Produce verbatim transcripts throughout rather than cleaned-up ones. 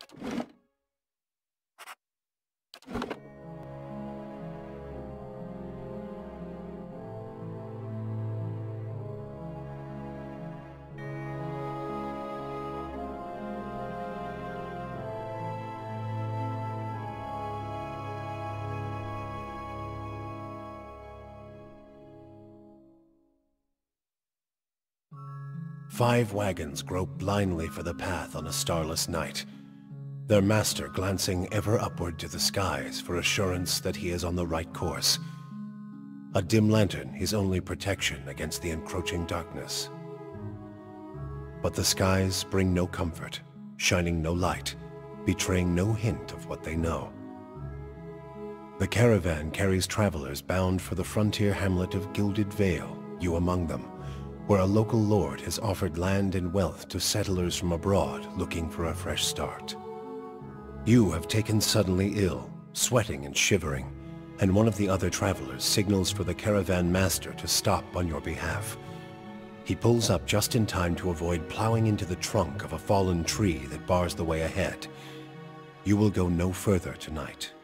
Five wagons grope blindly for the path on a starless night, their master glancing ever upward to the skies for assurance that he is on the right course. A dim lantern his only protection against the encroaching darkness. But the skies bring no comfort, shining no light, betraying no hint of what they know. The caravan carries travelers bound for the frontier hamlet of Gilded Vale, you among them, where a local lord has offered land and wealth to settlers from abroad looking for a fresh start. You have taken suddenly ill, sweating and shivering, and one of the other travelers signals for the caravan master to stop on your behalf. He pulls up just in time to avoid plowing into the trunk of a fallen tree that bars the way ahead. You will go no further tonight.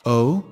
Oh?